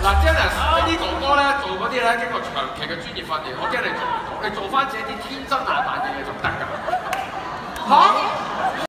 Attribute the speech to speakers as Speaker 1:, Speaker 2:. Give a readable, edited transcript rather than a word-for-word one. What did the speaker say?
Speaker 1: 嗱，真係呢啲哥哥咧做嗰啲咧經過長期嘅專業訓練，我驚你做唔到，你做翻自己啲天真爛漫嘅嘢就得㗎。
Speaker 2: 嚇？